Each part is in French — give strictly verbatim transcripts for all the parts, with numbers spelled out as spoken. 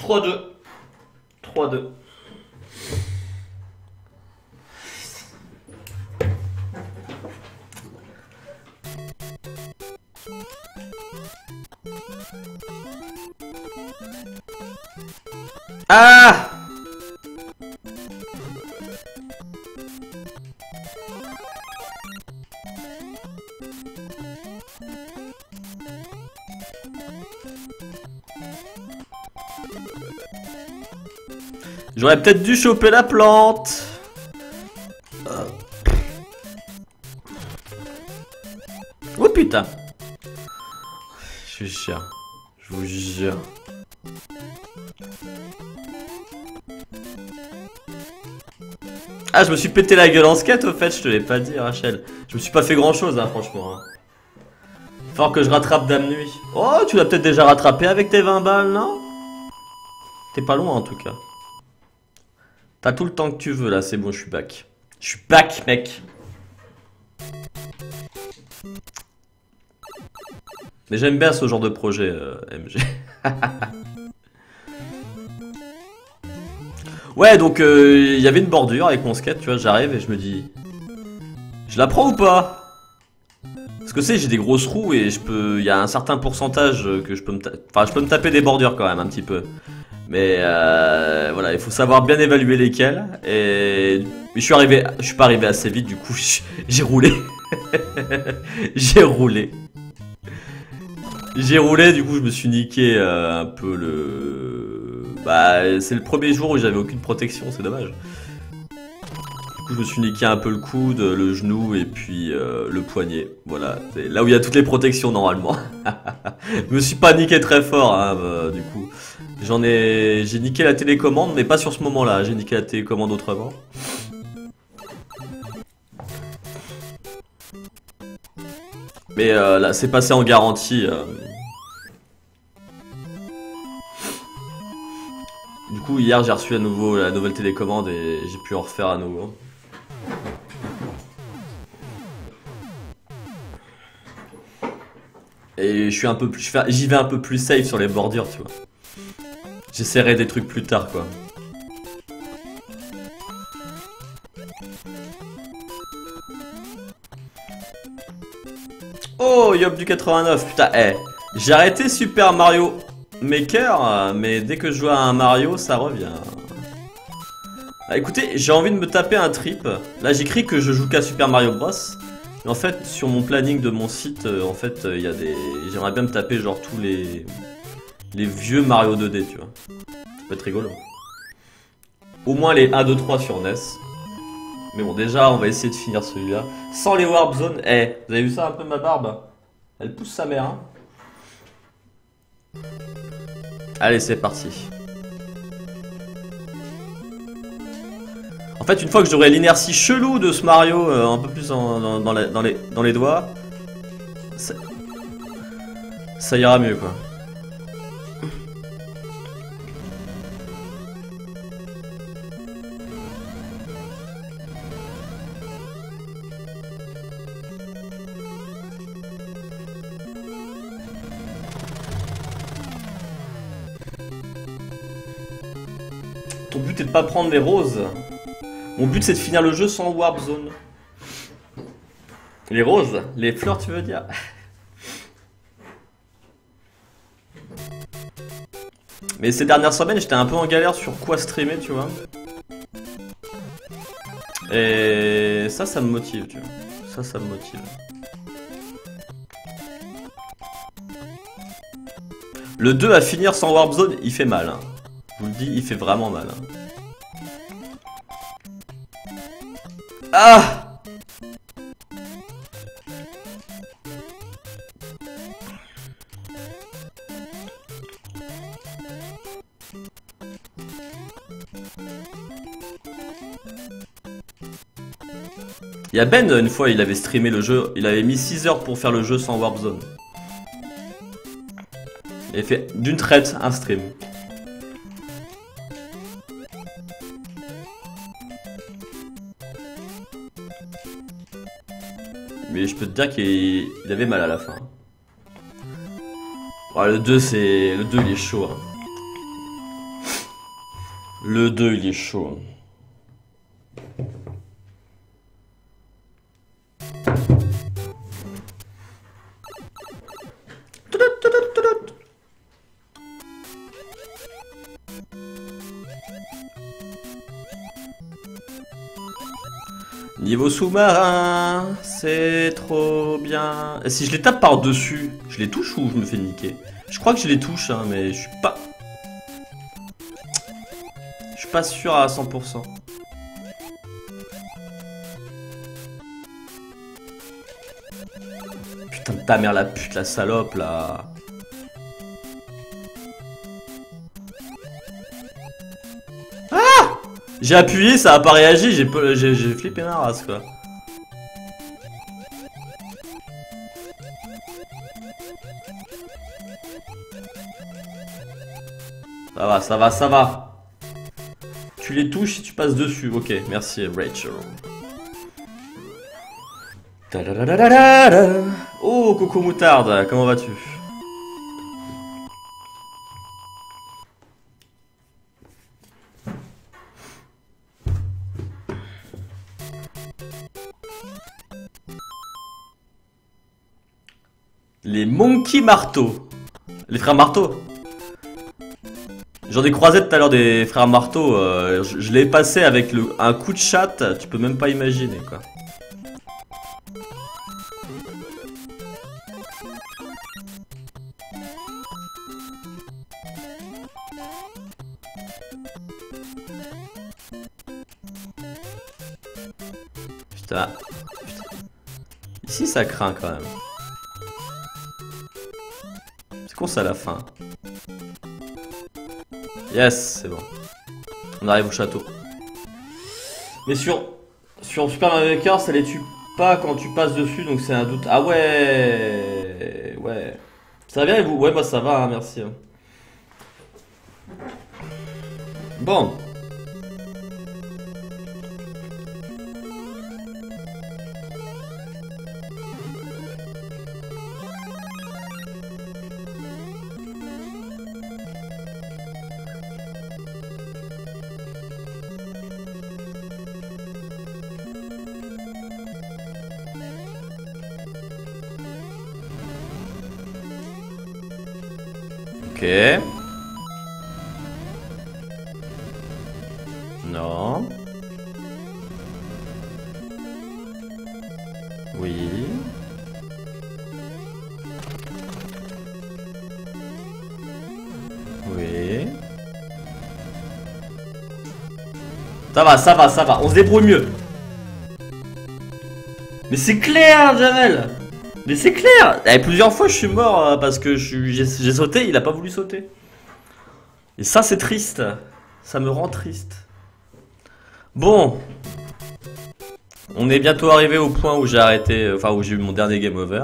trois deux. trois deux. Ah! J'aurais peut-être dû choper la plante. Euh. Oh putain. Je vous jure. Je vous jure. Ah, je me suis pété la gueule en skate au fait, je te l'ai pas dit Rachel. Je me suis pas fait grand chose hein, franchement. Hein. Faut que je rattrape Dame Nuit. Oh, tu l'as peut-être déjà rattrapé avec tes vingt balles, non? T'es pas loin en tout cas. T'as tout le temps que tu veux là, c'est bon, je suis back. Je suis back, mec. Mais j'aime bien ce genre de projet, euh, M G. Ouais, donc il euh, y avait une bordure avec mon skate, tu vois, j'arrive et je me dis... Je la prends ou pas? Parce que tu sais, j'ai des grosses roues et je peux... Il y a un certain pourcentage que je peux me... Enfin, je peux me taper des bordures quand même, un petit peu. Mais euh, voilà, il faut savoir bien évaluer lesquelles. Et mais je suis arrivé, je suis pas arrivé assez vite, du coup j'ai roulé. J'ai roulé. J'ai roulé, du coup je me suis niqué euh, un peu le... Bah c'est le premier jour où j'avais aucune protection, c'est dommage. Du coup je me suis niqué un peu le coude, le genou et puis euh, le poignet. Voilà, c'est là où il y a toutes les protections normalement. Je me suis pas niqué très fort hein, bah, du coup. J'en ai... J'ai niqué la télécommande, mais pas sur ce moment-là. J'ai niqué la télécommande autrement. Mais euh, là, c'est passé en garantie. Euh... Du coup, hier, j'ai reçu à nouveau la nouvelle télécommande et j'ai pu en refaire à nouveau. Et je suis un peu plus... J'y vais un peu plus safe sur les bordures, tu vois. J'essaierai des trucs plus tard, quoi. Oh, Yop du quatre-vingt-neuf, putain, eh. J'ai arrêté Super Mario Maker, mais dès que je joue à un Mario, ça revient. Ah, écoutez, j'ai envie de me taper un trip. Là, j'écris que je joue qu'à Super Mario Bros. Mais en fait, sur mon planning de mon site, euh, en fait, il euh, y a des... J'aimerais bien me taper, genre, tous les... Les vieux Mario deux D, tu vois. Ça peut être rigolo. Au moins les un, deux, trois sur N E S. Mais bon, déjà, on va essayer de finir celui-là. Sans les Warp Zones. Eh, vous avez vu ça un peu ma barbe? Elle pousse sa mère, hein. Allez, c'est parti. En fait, une fois que j'aurai l'inertie chelou de ce Mario, euh, un peu plus en, dans, dans, la, dans, les, dans les doigts, ça, ça ira mieux, quoi. Ton but est de pas prendre les roses. Mon but c'est de finir le jeu sans Warp Zone. Les roses? Les fleurs tu veux dire? Mais ces dernières semaines j'étais un peu en galère sur quoi streamer tu vois. Et ça ça me motive tu vois. Ça ça me motive. Le deux à finir sans Warp Zone il fait mal hein. Je vous le dis, il fait vraiment mal. Hein. Ah! Il y a Ben, une fois, il avait streamé le jeu. Il avait mis six heures pour faire le jeu sans Warp Zone. Il a fait d'une traite un stream. Mais je peux te dire qu'il avait mal à la fin. Oh, le deux c'est... Le deux il est chaud. Hein. Le deux, il est chaud. Niveau sous-marin, c'est trop bien. Et si je les tape par-dessus, je les touche ou je me fais niquer? Je crois que je les touche, hein, mais je suis pas... Je suis pas sûr à cent pour cent. Putain de ta mère, la pute, la salope, là. Ah! J'ai appuyé, ça a pas réagi, j'ai flippé ma race, quoi. Ça va, ça va, ça va. Tu les touches si tu passes dessus. Ok, merci Rachel. Oh, Coco Moutarde, comment vas-tu? Les Monkey Marteau. Les frères Marteau. J'en ai croisé tout à l'heure des frères Marteau. Euh, je je l'ai passé avec le, un coup de chatte. Tu peux même pas imaginer, quoi. Putain. Putain. Ici, ça craint quand même. C'est con, ça à la fin. Yes, c'est bon. On arrive au château. Mais sur, sur Super Mario Maker, ça les tue pas quand tu passes dessus, donc c'est un doute. Ah ouais. Ouais. Ça va bien et vous? Ouais, bah ça va, hein, merci. Bon. Ok. Non. Oui. Oui. Ça va, ça va, ça va. On se débrouille mieux. Mais c'est clair, Jamel. Mais c'est clair. Et plusieurs fois, je suis mort euh, parce que j'ai sauté, il a pas voulu sauter. Et ça, c'est triste. Ça me rend triste. Bon. On est bientôt arrivé au point où j'ai arrêté, enfin où j'ai eu mon dernier game over.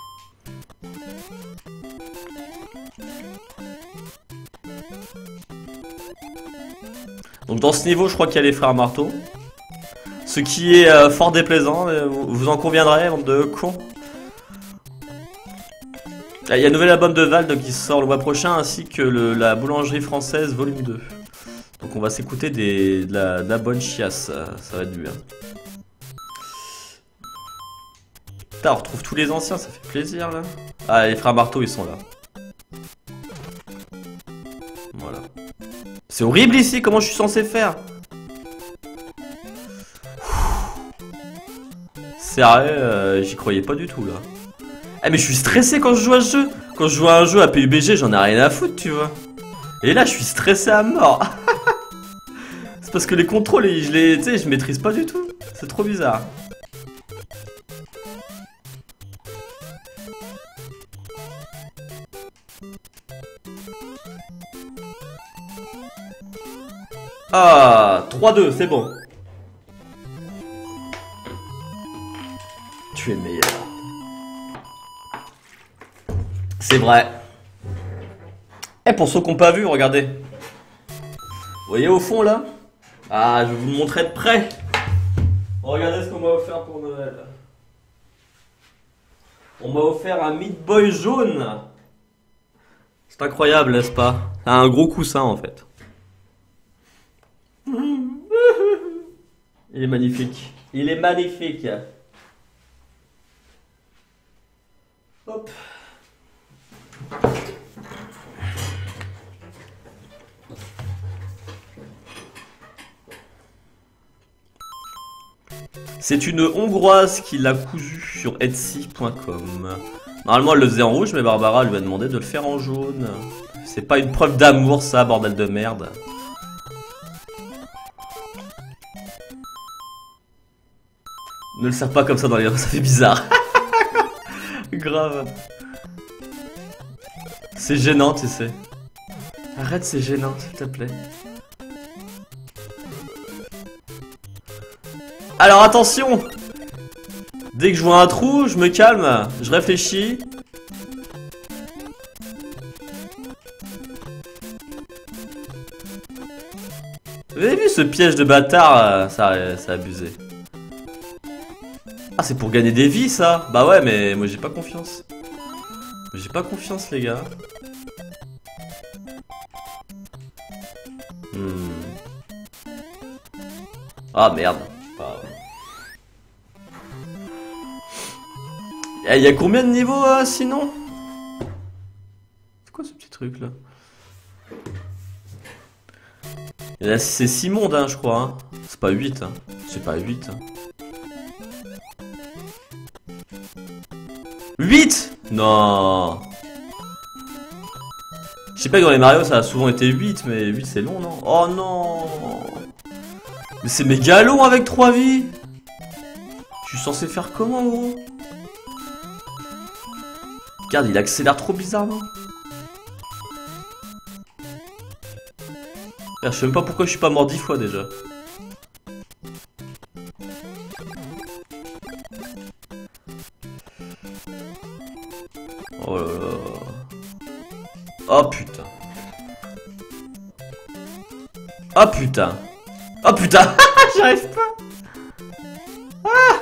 Donc dans ce niveau, je crois qu'il y a les frères Marteau. Ce qui est euh, fort déplaisant, vous, vous en conviendrez, bande de cons. Il y a un nouvel album de Vald qui sort le mois prochain, ainsi que le, la boulangerie française volume deux. Donc on va s'écouter de, de la bonne chiasse, ça, ça va être bien. Putain, on retrouve tous les anciens, ça fait plaisir là. Ah, les frères Marteau, ils sont là. Voilà. C'est horrible ici, comment je suis censé faire? Sérieux, euh, j'y croyais pas du tout là. Eh mais je suis stressé quand je joue à ce jeu. Quand je joue à un jeu à P U B G, j'en ai rien à foutre, tu vois. Et là, je suis stressé à mort. C'est parce que les contrôles, je les, tu sais, je maîtrise pas du tout. C'est trop bizarre. Ah, trois deux, c'est bon. Tu es le meilleur. C'est vrai. Eh, pour ceux qui n'ont pas vu, regardez. Vous voyez au fond là? Ah, je vais vous le montrer de près. Regardez ce qu'on m'a offert pour Noël. On m'a offert un Meat Boy jaune. C'est incroyable, n'est-ce pas? C'est un gros coussin en fait. Il est magnifique. Il est magnifique. Hop. C'est une Hongroise qui l'a cousu sur Etsy point com. Normalement elle le faisait en rouge, mais Barbara lui a demandé de le faire en jaune. C'est pas une preuve d'amour ça, bordel de merde. Ne le serre pas comme ça dans les mains, ça fait bizarre. Grave. C'est gênant, tu sais. Arrête, c'est gênant, s'il te plaît. Alors attention! Dès que je vois un trou, je me calme, je réfléchis. Vous avez vu ce piège de bâtard? Ça, ça a abusé. Ah, c'est pour gagner des vies, ça? Bah ouais, mais moi j'ai pas confiance. J'ai pas confiance, les gars. Hmm. Ah, merde. Il y a combien de niveaux, euh, sinon? C'est quoi ce petit truc, là? C'est six mondes, hein, je crois. Hein. C'est pas huit. Hein. C'est pas huit. Hein. huit? Non. Je sais pas que dans les Mario ça a souvent été huit, mais huit c'est long, non? Oh non. Mais c'est méga long avec trois vies. Je suis censé faire comment, gros? Regarde, il accélère trop bizarrement. Je sais même pas pourquoi je suis pas mort dix fois déjà. Oh là là. Oh putain. Oh putain. Oh putain. J'arrive pas. Ah.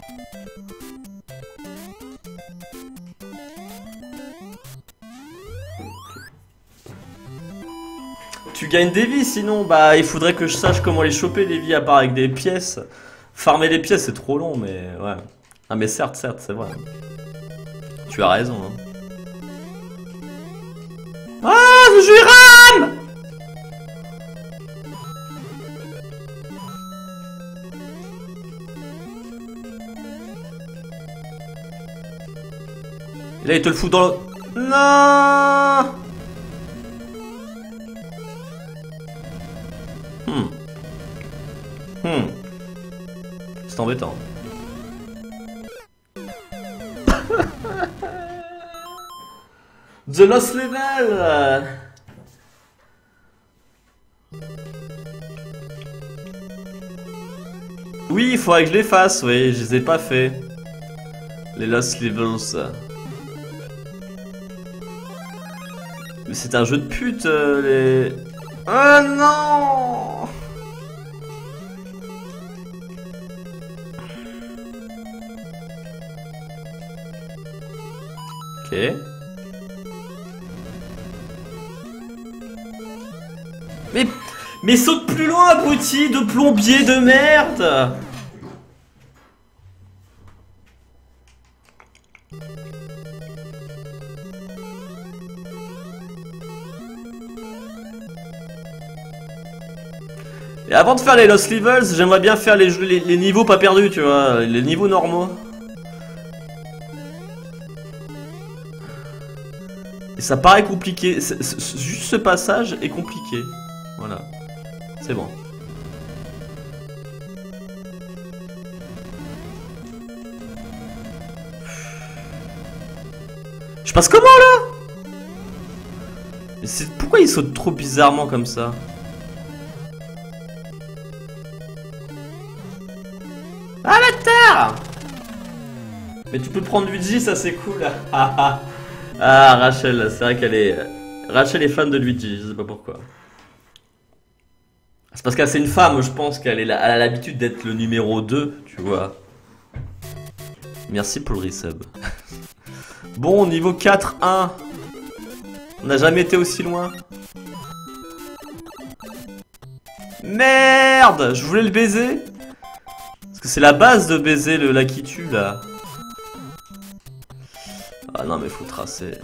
Tu gagnes des vies, sinon bah il faudrait que je sache comment les choper les vies à part avec des pièces. Farmer les pièces c'est trop long, mais ouais. Ah mais certes, certes, c'est vrai. Tu as raison. Hein. Ah, je suis rame. Et là il te le fout dans le... Non. Hmm. Hmm. C'est embêtant. The Lost Level. Oui, il faudrait que je les fasse, oui, je les ai pas fait. Les Lost Levels. Mais c'est un jeu de pute, euh, les... Oh non. Ok. Mais, mais saute plus loin, abruti de plombier de merde. Et avant de faire les Lost Levels, j'aimerais bien faire les, les, les niveaux pas perdus, tu vois, les niveaux normaux. Et ça paraît compliqué, c est, c est, juste ce passage est compliqué. Voilà, c'est bon. Je passe comment là? C'est pourquoi il saute trop bizarrement comme ça? Ah bâtard! Mais tu peux prendre Luigi, ça c'est cool. Ah Rachel, c'est vrai qu'elle est... Rachel est fan de Luigi, je sais pas pourquoi. C'est parce qu'elle c'est une femme, je pense qu'elle est... a l'habitude d'être le numéro deux, tu vois. Merci pour le resub. Bon, niveau quatre un. On n'a jamais été aussi loin. Merde! Je voulais le baiser. que c'est la base de baiser le là qui tue là. Ah non mais faut tracer.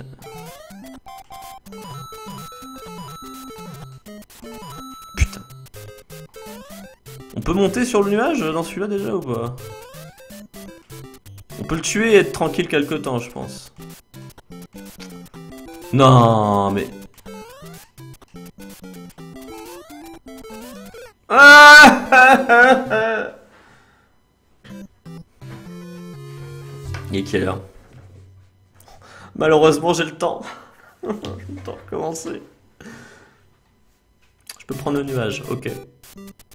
Putain. On peut monter sur le nuage dans celui-là déjà ou pas? On peut le tuer et être tranquille quelque temps je pense. Non mais... Il est quelle heure? Malheureusement j'ai le temps. J'ai le temps de commencer. Je peux prendre le nuage, ok.